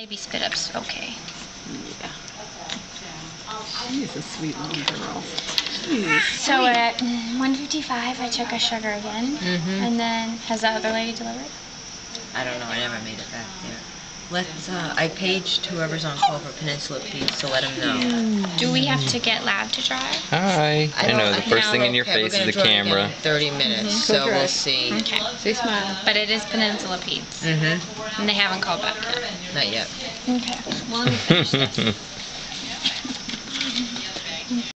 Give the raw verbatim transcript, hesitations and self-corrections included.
Maybe spit up's okay. Yeah. She's a sweet little girl. She's so sweet. at one fifty-five, I took a sugar again. Mm-hmm. And then, has the other lady delivered? I don't know. I never made it back there. Let's. Uh, I paged whoever's on call for Peninsula Pete's to let them know. Do we have to get Lab to drive? Hi. I, don't- know the first no, thing in your okay, face we're is the gonna drive again camera. in Thirty minutes, Mhm. so Go we'll drive. see. Okay. Say smile. But it is Peninsula Pete's. Mm-hmm. And they haven't called back yet. Not yet. Okay. Well, let me finish this.